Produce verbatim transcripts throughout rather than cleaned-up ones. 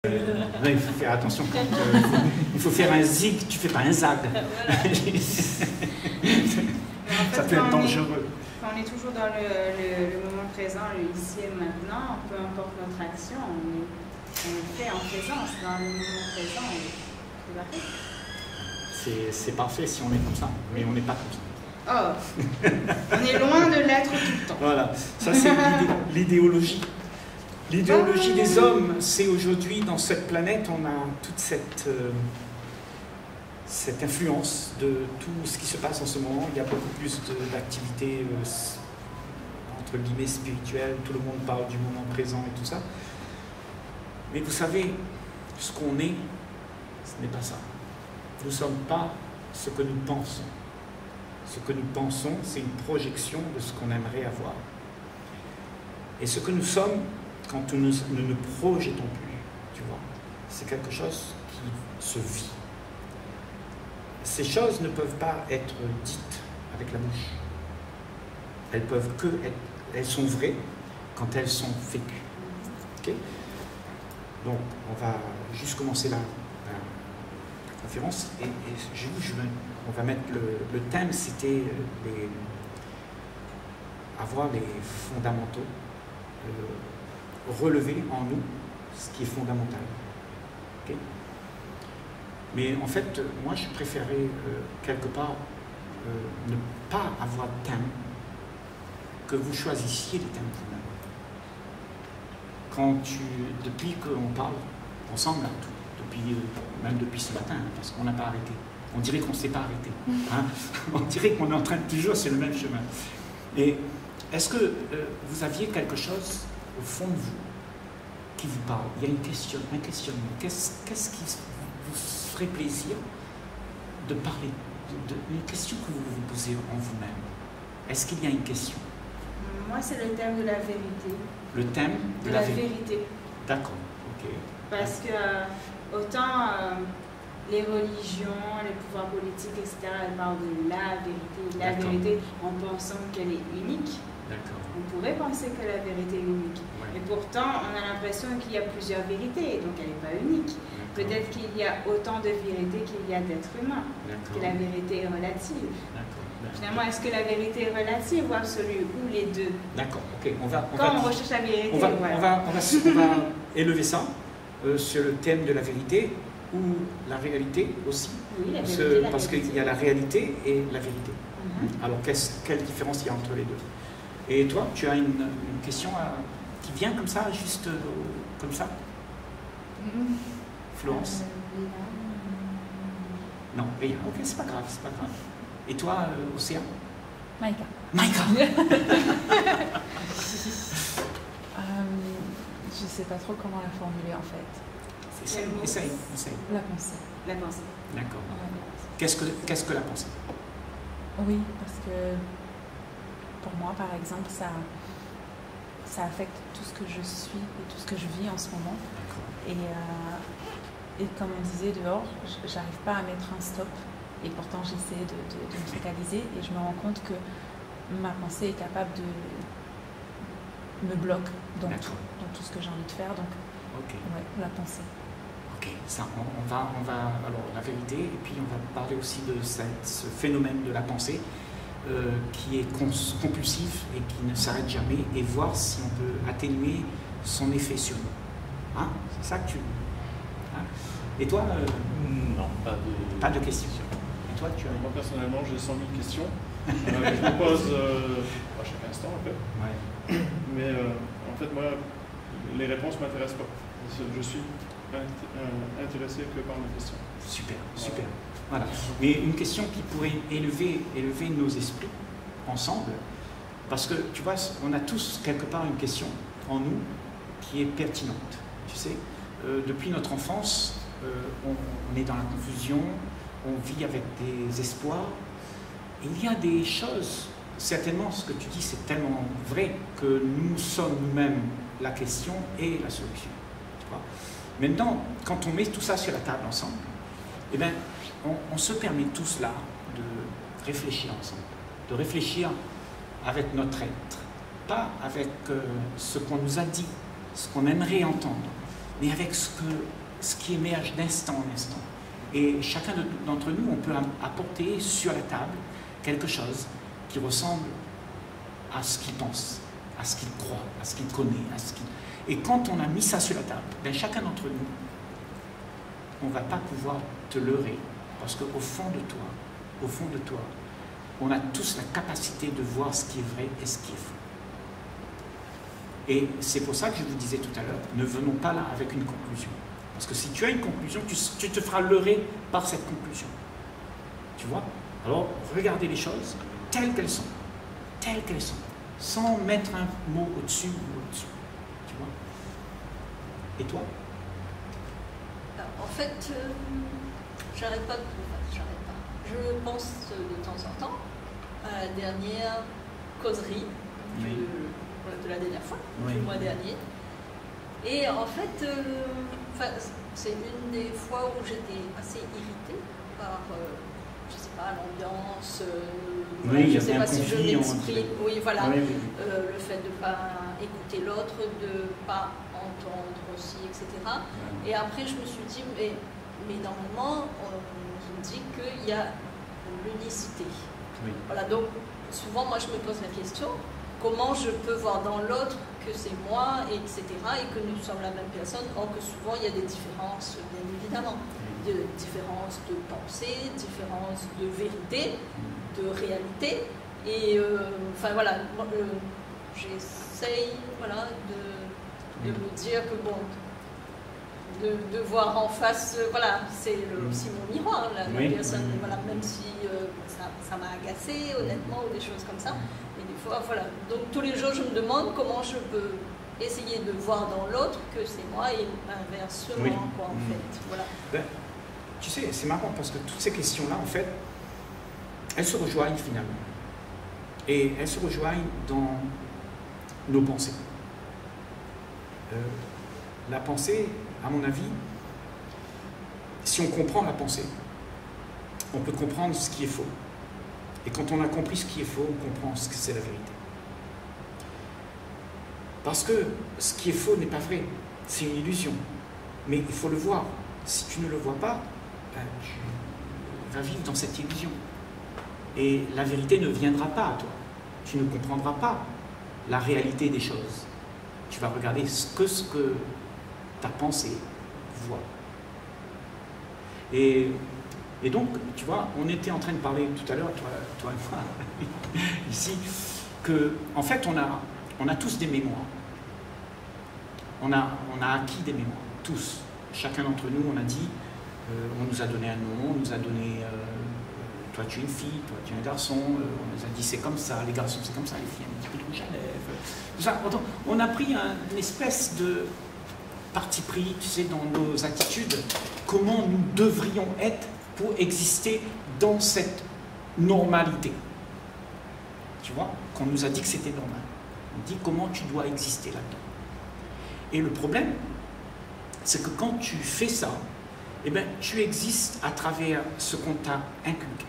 Euh, il faut faire attention quand euh, il, faut, il faut faire un zig, tu fais pas un zag. Voilà. en fait, Ça peut être dangereux. On est, on est toujours dans le, le, le moment présent, le ici et maintenant, peu importe notre action, on est, on est fait en présence, dans le moment présent, c'est parfait. C'est parfait si on est comme ça, mais on n'est pas comme ça. Oh, on est loin de l'être tout le temps. Voilà, ça c'est l'idéologie. L'idéologie des hommes, c'est aujourd'hui, dans cette planète, on a toute cette, euh, cette influence de tout ce qui se passe en ce moment. Il y a beaucoup plus d'activités, euh, entre guillemets, spirituelles. Tout le monde parle du moment présent et tout ça. Mais vous savez, ce qu'on est, ce n'est pas ça. Nous ne sommes pas ce que nous pensons. Ce que nous pensons, c'est une projection de ce qu'on aimerait avoir. Et ce que nous sommes, quand nous, nous ne projetons plus, tu vois, c'est quelque chose qui se vit. Ces choses ne peuvent pas être dites avec la bouche. Elles peuvent que être, elles sont vraies quand elles sont vécues. Okay? Donc, on va juste commencer la, la, la conférence et, et je, je, on va mettre le, le thème, c'était les, avoir les fondamentaux. Euh, relever en nous ce qui est fondamental. Okay? Mais en fait, moi je préférais euh, quelque part euh, ne pas avoir de thème, que vous choisissiez les thèmes vous-même. Quand tu, depuis qu'on parle ensemble, hein, tout, depuis, même depuis ce matin, hein, parce qu'on n'a pas arrêté, on dirait qu'on ne s'est pas arrêté. Hein? On dirait qu'on est en train de toujours, c'est le même chemin. Et est-ce que euh, vous aviez quelque chose au fond de vous, qui vous parle? Il y a une question, un questionnement. Qu'est-ce qu'est-ce qui vous ferait plaisir de parler de, de, une question que vous vous posez en vous-même? Est-ce qu'il y a une question? Moi, c'est le thème de la vérité. Le thème de, de la, la vérité. vérité. D'accord, ok. Parce que euh, autant euh, les religions, les pouvoirs politiques, et cetera, elles parlent de la vérité. La vérité en pensant qu'elle est unique. On pourrait penser que la vérité est unique. Ouais. Et pourtant, on a l'impression qu'il y a plusieurs vérités, donc elle n'est pas unique. Peut-être qu'il y a autant de vérités qu'il y a d'êtres humains, que la vérité est relative. Finalement, est-ce que la vérité est relative ou absolue, ou les deux? D'accord, ok. On va, on Quand va, on recherche la vérité, on va, voilà. on va, on va, on va élever ça euh, sur le thème de la vérité ou la réalité aussi. Oui, la vérité, Ce, la parce qu'il y a la réalité et la vérité. Mm-hmm. Alors, quelle différence il y a entre les deux? Et toi, tu as une, une question à, qui vient comme ça, juste euh, comme ça? Mmh. Florence? euh, Non, rien. Ok, c'est pas grave, c'est pas grave. Et toi, euh, Océan? Maïka. Maïka. euh, Je sais pas trop comment la formuler en fait. Essaye, essaye, essaye. La pensée. La pensée. D'accord. Qu'est-ce que, qu'est-ce que la pensée? Oui, parce que pour moi, par exemple, ça, ça affecte tout ce que je suis et tout ce que je vis en ce moment. Et, euh, et comme on disait dehors, j'arrive pas à mettre un stop. Et pourtant, j'essaie de, de, de me focaliser. Et je me rends compte que ma pensée est capable de me bloquer dans tout, dans tout ce que j'ai envie de faire. Donc, okay. Ouais, la pensée. Ok, ça, on, on, va, on va, alors la vérité, et puis on va parler aussi de cette, ce phénomène de la pensée. Euh, qui est compulsif et qui ne s'arrête jamais, et voir si on peut atténuer son effet sur nous. Hein? C'est ça que tu... Hein? Et toi euh... Non, pas de... Pas de questions. Et toi, tu as... Moi, personnellement, j'ai cent mille questions. euh, je me pose euh, à chaque instant, un peu. Ouais. Mais euh, en fait, moi, les réponses ne m'intéressent pas. Je suis intéressé que par mes questions. Super, super. Voilà. Mais une question qui pourrait élever, élever nos esprits ensemble, parce que tu vois, on a tous quelque part une question en nous qui est pertinente. Tu sais, euh, depuis notre enfance, euh, on, on est dans la confusion, on vit avec des espoirs. Et il y a des choses, certainement ce que tu dis c'est tellement vrai que nous sommes nous-mêmes la question et la solution. Tu vois. Maintenant, quand on met tout ça sur la table ensemble, eh bien, On, on se permet tous là de réfléchir ensemble, de réfléchir avec notre être, pas avec euh, ce qu'on nous a dit, ce qu'on aimerait entendre. mais avec ce, que, ce qui émerge d'instant en instant. Et chacun d'entre nous, on peut apporter sur la table quelque chose qui ressemble à ce qu'il pense, à ce qu'il croit, à ce qu'il connaît, à ce qu'il... Et quand on a mis ça sur la table, ben chacun d'entre nous, on ne va pas pouvoir te leurrer, parce qu'au fond de toi, au fond de toi, on a tous la capacité de voir ce qui est vrai et ce qui est faux. Et c'est pour ça que je vous disais tout à l'heure, ne venons pas là avec une conclusion. Parce que si tu as une conclusion, tu, tu te feras leurrer par cette conclusion. Tu vois? Alors, regardez les choses telles qu'elles sont, telles qu'elles sont, sans mettre un mot au-dessus ou au-dessus. Tu vois? Et toi? En fait, euh, j'arrête pas de j'arrête pas. Je pense de temps en temps à la dernière causerie oui. de, de la dernière fois, oui. du mois dernier. Et en fait, euh, c'est une des fois où j'étais assez irritée par, euh, je sais pas, l'ambiance, euh, oui, je sais pas si je m'exprime, oui, voilà, oui, oui. Euh, le fait de ne pas écouter l'autre, de ne pas entendre aussi, et cetera. Oui. Et après, je me suis dit, mais, mais normalement, on nous dit qu'il y a l'unicité. Oui. Voilà, donc souvent, moi, je me pose la question, comment je peux voir dans l'autre que c'est moi, et cetera, et que nous sommes la même personne, or que souvent il y a des différences, bien évidemment, de différences de pensée, différences de vérité, de réalité, et euh, enfin voilà, euh, j'essaye voilà, de, de me dire que bon, de, de voir en face, euh, voilà, c'est aussi mon miroir, la, la oui. personne, voilà, même si euh, ça, ça m'a agacé, honnêtement, ou des choses comme ça. Voilà. Donc tous les jours, je me demande comment je peux essayer de voir dans l'autre que c'est moi et inversement, oui. quoi, en mmh. fait. Voilà. Ben, tu sais, c'est marrant parce que toutes ces questions-là, en fait, elles se rejoignent finalement. Et elles se rejoignent dans nos pensées. Euh, la pensée, à mon avis, si on comprend la pensée, on peut comprendre ce qui est faux. Et quand on a compris ce qui est faux, on comprend ce que c'est la vérité. Parce que ce qui est faux n'est pas vrai, c'est une illusion. Mais il faut le voir. Si tu ne le vois pas, ben, tu vas vivre dans cette illusion. Et la vérité ne viendra pas à toi. Tu ne comprendras pas la réalité des choses. Tu vas regarder ce que, ce que ta pensée voit. Et... Et donc, tu vois, on était en train de parler tout à l'heure, toi, toi et moi, ici, que, en fait, on a, on a tous des mémoires. On a, on a acquis des mémoires, tous. Chacun d'entre nous, on a dit, euh, on nous a donné un nom, on nous a donné, euh, toi tu es une fille, toi tu es un garçon, euh, on nous a dit c'est comme ça, les garçons c'est comme ça, les filles un petit peu de rouge à lèvres. On a pris un, une espèce de parti pris, tu sais, dans nos attitudes, comment nous devrions être pour exister dans cette normalité. Tu vois, qu'on nous a dit que c'était normal. On dit comment tu dois exister là-dedans. Et le problème, c'est que quand tu fais ça, eh ben, tu existes à travers ce qu'on t'a inculqué.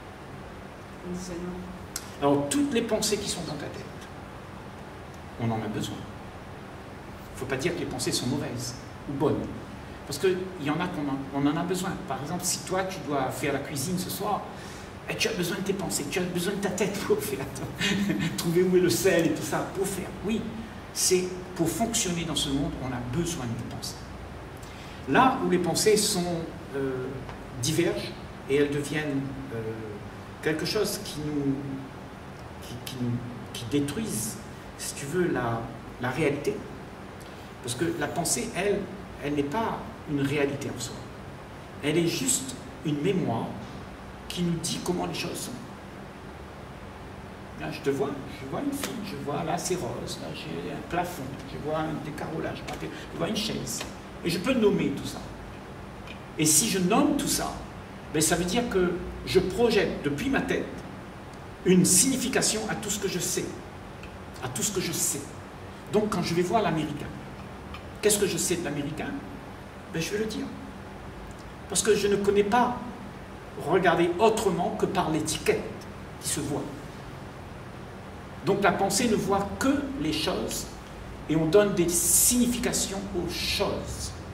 Alors, toutes les pensées qui sont dans ta tête, on en a besoin. Il ne faut pas dire que les pensées sont mauvaises ou bonnes. Parce qu'il y en a qu'on en, on en a besoin. Par exemple, si toi, tu dois faire la cuisine ce soir, et tu as besoin de tes pensées, tu as besoin de ta tête pour faire, trouver où est le sel et tout ça, pour faire. Oui, c'est pour fonctionner dans ce monde, on a besoin de pensées. Là où les pensées sont euh, divergent et elles deviennent euh, quelque chose qui nous, qui, qui nous qui détruisent, si tu veux, la, la réalité. Parce que la pensée, elle, elle n'est pas une réalité en soi. Elle est juste une mémoire qui nous dit comment les choses sont. Là, je te vois, je vois une fille, je vois là c'est rose, là j'ai un plafond, je vois un décarrelage, je vois une chaise. Et je peux nommer tout ça. Et si je nomme tout ça, ben ça veut dire que je projette depuis ma tête une signification à tout ce que je sais. À tout ce que je sais. Donc quand je vais voir l'Américain, qu'est-ce que je sais de l'Américain? Ben, je vais le dire. Parce que je ne connais pas regarder autrement que par l'étiquette qui se voit. Donc la pensée ne voit que les choses et on donne des significations aux choses.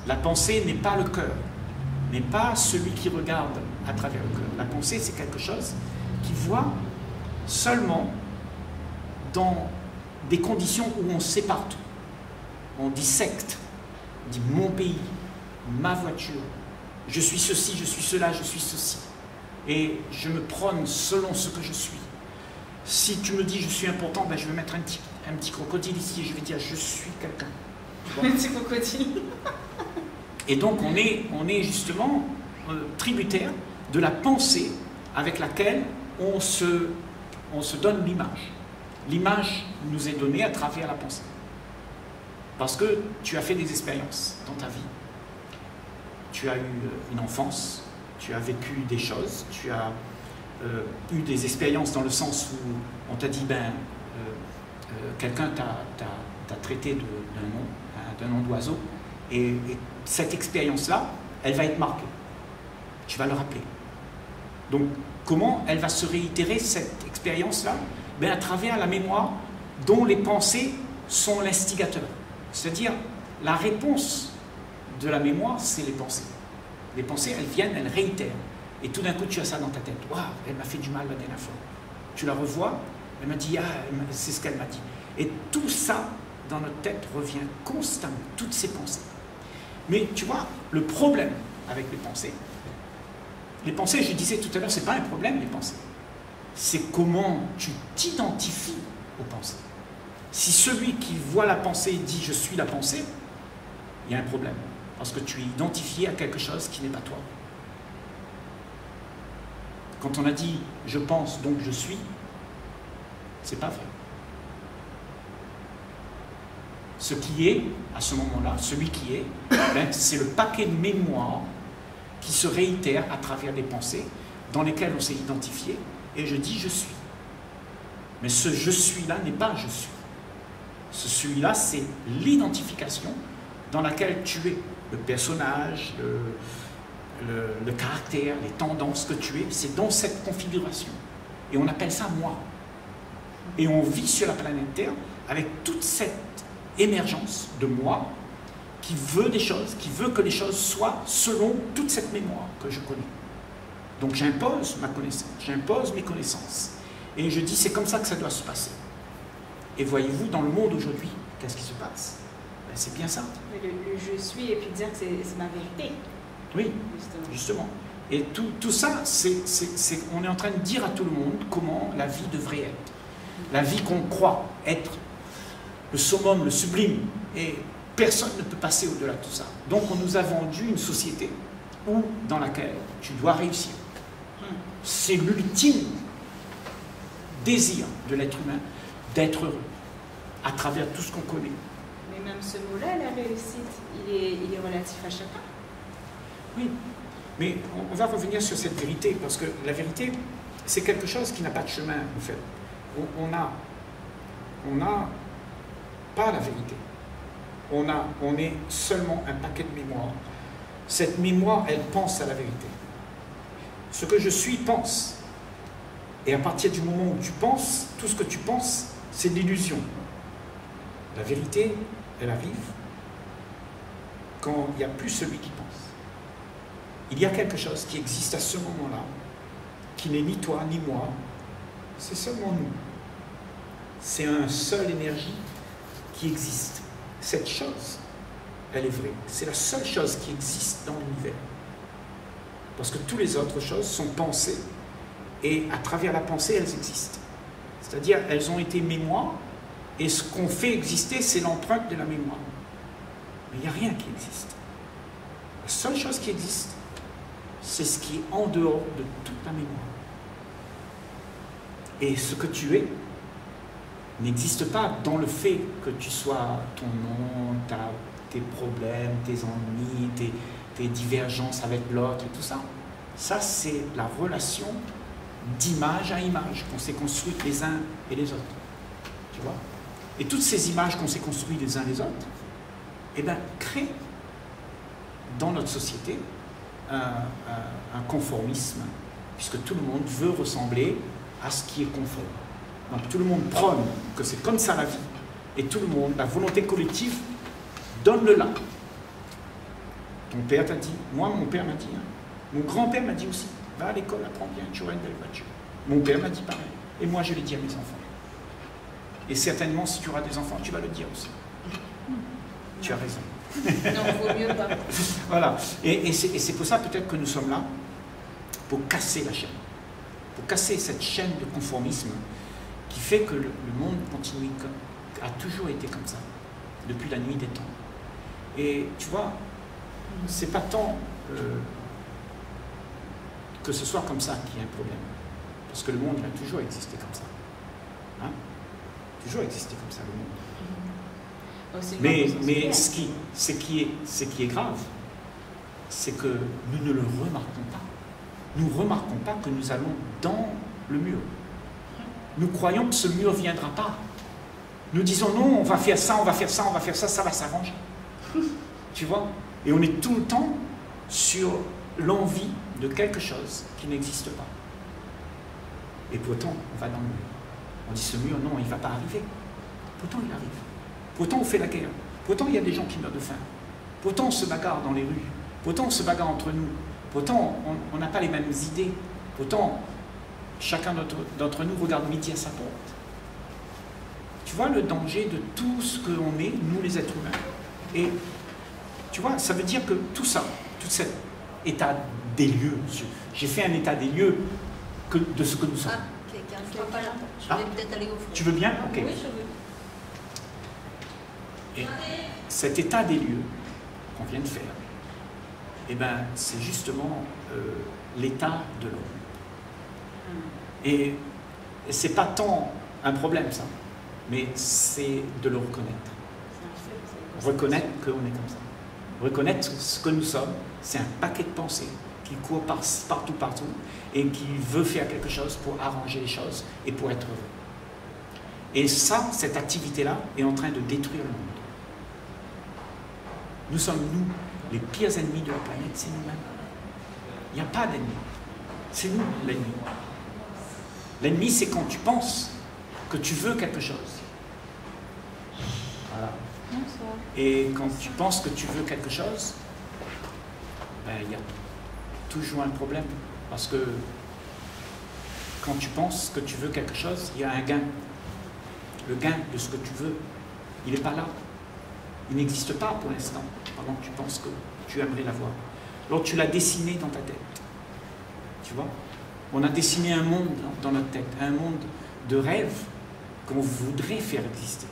La pensée n'est pas le cœur, n'est pas celui qui regarde à travers le cœur. La pensée, c'est quelque chose qui voit seulement dans des conditions où on sépare tout. On dissecte, on dit mon pays, ma voiture, je suis ceci, je suis cela, je suis ceci. Et je me prône selon ce que je suis. Si tu me dis je suis important, ben je vais mettre un petit, un petit crocodile ici et je vais dire je suis quelqu'un. Un petit crocodile. Et donc on est, on est justement euh, tributaire de la pensée avec laquelle on se, on se donne l'image. L'image nous est donnée à travers la pensée. Parce que tu as fait des expériences dans ta vie. Tu as eu une enfance, tu as vécu des choses, tu as euh, eu des expériences dans le sens où on t'a dit, ben, euh, euh, quelqu'un t'a traité d'un nom, d'un nom d'oiseau, et, et cette expérience-là, elle va être marquée. Tu vas le rappeler. Donc, comment elle va se réitérer, cette expérience-là? Ben, à travers la mémoire dont les pensées sont l'instigateur. C'est-à-dire, la réponse de la mémoire, c'est les pensées. Les pensées, elles viennent, elles réitèrent. Et tout d'un coup, tu as ça dans ta tête. Waouh, elle m'a fait du mal la dernière fois. Tu la revois, elle m'a dit, ah, c'est ce qu'elle m'a dit. Et tout ça, dans notre tête, revient constamment, toutes ces pensées. Mais tu vois, le problème avec les pensées, les pensées, je disais tout à l'heure, ce n'est pas un problème, les pensées. C'est comment tu t'identifies aux pensées. Si celui qui voit la pensée dit « je suis la pensée », il y a un problème. Parce que tu es identifié à quelque chose qui n'est pas toi. Quand on a dit « je pense, donc je suis », c'est pas vrai. Ce qui est, à ce moment-là, celui qui est, ben, c'est le paquet de mémoire qui se réitère à travers des pensées dans lesquelles on s'est identifié, et je dis « je suis ». Mais ce « je suis-là » n'est pas « je suis ». Ce celui-là, c'est l'identification dans laquelle tu es. Le personnage, le, le, le caractère, les tendances que tu es, c'est dans cette configuration. Et on appelle ça « moi ». Et on vit sur la planète Terre avec toute cette émergence de moi qui veut des choses, qui veut que les choses soient selon toute cette mémoire que je connais. Donc j'impose ma connaissance, j'impose mes connaissances. Et je dis, c'est comme ça que ça doit se passer. Et voyez-vous, dans le monde aujourd'hui, qu'est-ce qui se passe? Ben, c'est bien ça. Le, le je suis, et puis dire que c'est ma vérité. Oui, justement. justement. Et tout, tout ça, c'est, on est en train de dire à tout le monde comment la vie devrait être. La vie qu'on croit être le summum, le sublime. Et personne ne peut passer au-delà de tout ça. Donc on nous a vendu une société où, dans laquelle tu dois réussir. C'est l'ultime désir de l'être humain d'être heureux à travers tout ce qu'on connaît. Mais même ce mot-là, la réussite, il est, il est relatif à chacun. Oui, mais on, on va revenir sur cette vérité, parce que la vérité, c'est quelque chose qui n'a pas de chemin, en fait. On, on a, on a pas la vérité. On, a, on est seulement un paquet de mémoire. Cette mémoire, elle pense à la vérité. Ce que je suis pense. Et à partir du moment où tu penses, tout ce que tu penses, c'est de l'illusion. La vérité, elle arrive quand il n'y a plus celui qui pense. Il y a quelque chose qui existe à ce moment-là, qui n'est ni toi, ni moi, c'est seulement nous. C'est une seule énergie qui existe. Cette chose, elle est vraie. C'est la seule chose qui existe dans l'univers. Parce que toutes les autres choses sont pensées, et à travers la pensée, elles existent. C'est-à-dire, elles ont été mémoire, et ce qu'on fait exister, c'est l'empreinte de la mémoire. Mais il n'y a rien qui existe. La seule chose qui existe, c'est ce qui est en dehors de toute la mémoire. Et ce que tu es n'existe pas dans le fait que tu sois ton nom, ta, tes problèmes, tes ennuis, tes, tes divergences avec l'autre et tout ça. Ça, c'est la relation d'image à image qu'on s'est construite les uns et les autres. Tu vois? Et toutes ces images qu'on s'est construites les uns les autres, eh bien, créent dans notre société un, un, un conformisme, puisque tout le monde veut ressembler à ce qui est conforme. Donc tout le monde prône que c'est comme ça la vie, et tout le monde, la volonté collective, donne le là. Ton père t'a dit, moi mon père m'a dit, hein. Mon grand-père m'a dit aussi, va à l'école, apprends bien, tu auras une belle voiture. Mon père m'a dit pareil. Et moi je l'ai dit à mes enfants. Et certainement si tu auras des enfants, tu vas le dire aussi. Tu as raison. Non, il vaut mieux pas. Voilà. Et, et c'est pour ça peut-être que nous sommes là, pour casser la chaîne. Pour casser cette chaîne de conformisme qui fait que le, le monde continue, a toujours été comme ça, depuis la nuit des temps. Et tu vois, c'est pas tant euh, que ce soit comme ça qu'il y a un problème. Parce que le monde a toujours existé comme ça. Hein? Toujours existé comme ça, le monde. Mais, mais ce, qui, ce, qui est, ce qui est grave, c'est que nous ne le remarquons pas. Nous ne remarquons pas que nous allons dans le mur. Nous croyons que ce mur ne viendra pas. Nous disons non, on va faire ça, on va faire ça, on va faire ça, ça va s'arranger. Tu vois? Et on est tout le temps sur l'envie de quelque chose qui n'existe pas. Et pourtant, on va dans le mur. On dit ce mur, non, il ne va pas arriver. Pourtant, il arrive. Pourtant, on fait la guerre. Pourtant, il y a des gens qui meurent de faim. Pourtant, on se bagarre dans les rues. Pourtant, on se bagarre entre nous. Pourtant, on n'a pas les mêmes idées. Pourtant, chacun d'entre nous regarde midi à sa porte. Tu vois le danger de tout ce que l'on est, nous les êtres humains. Et tu vois, ça veut dire que tout ça, tout cet état des lieux, j'ai fait un état des lieux que, de ce que nous sommes. Ah, quelqu'un ne voit pas là. Je vais Ah, peut-être aller au fond. tu veux bien? Ok. Oui, je veux. Et cet état des lieux qu'on vient de faire, eh ben, c'est justement euh, l'état de l'homme. Et, et c'est pas tant un problème, ça, mais c'est de le reconnaître. Reconnaître qu'on est comme ça. Reconnaître ce que nous sommes, c'est un paquet de pensées qui court par, partout, partout, et qui veut faire quelque chose pour arranger les choses et pour être heureux. Et ça, cette activité-là, est en train de détruire le monde. Nous sommes, nous, les pires ennemis de la planète, c'est nous-mêmes. Il n'y a pas d'ennemi. C'est nous, l'ennemi. L'ennemi, c'est quand tu penses que tu veux quelque chose. Voilà. Et quand tu penses que tu veux quelque chose, ben, il y a toujours un problème. Parce que quand tu penses que tu veux quelque chose, il y a un gain. Le gain de ce que tu veux, il n'est pas là. Il n'existe pas pour l'instant, pendant que tu penses que tu aimerais l'avoir. Alors tu l'as dessiné dans ta tête. Tu vois? On a dessiné un monde dans notre tête, un monde de rêve qu'on voudrait faire exister.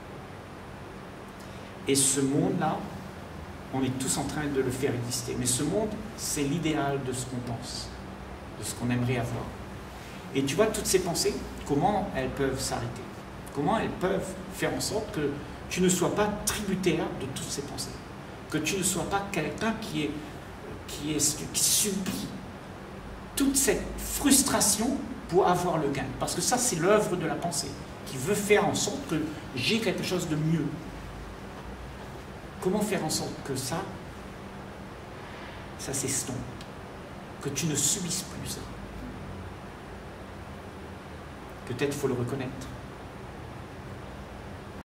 Et ce monde-là, on est tous en train de le faire exister. Mais ce monde, c'est l'idéal de ce qu'on pense, de ce qu'on aimerait avoir. Et tu vois, toutes ces pensées, comment elles peuvent s'arrêter? Comment elles peuvent faire en sorte que tu ne sois pas tributaire de toutes ces pensées? Que tu ne sois pas quelqu'un qui, est, qui, est, qui subit toute cette frustration pour avoir le gain. Parce que ça, c'est l'œuvre de la pensée, qui veut faire en sorte que j'ai quelque chose de mieux. Comment faire en sorte que ça, ça s'estompe, que tu ne subisses plus ça? Peut-être faut le reconnaître.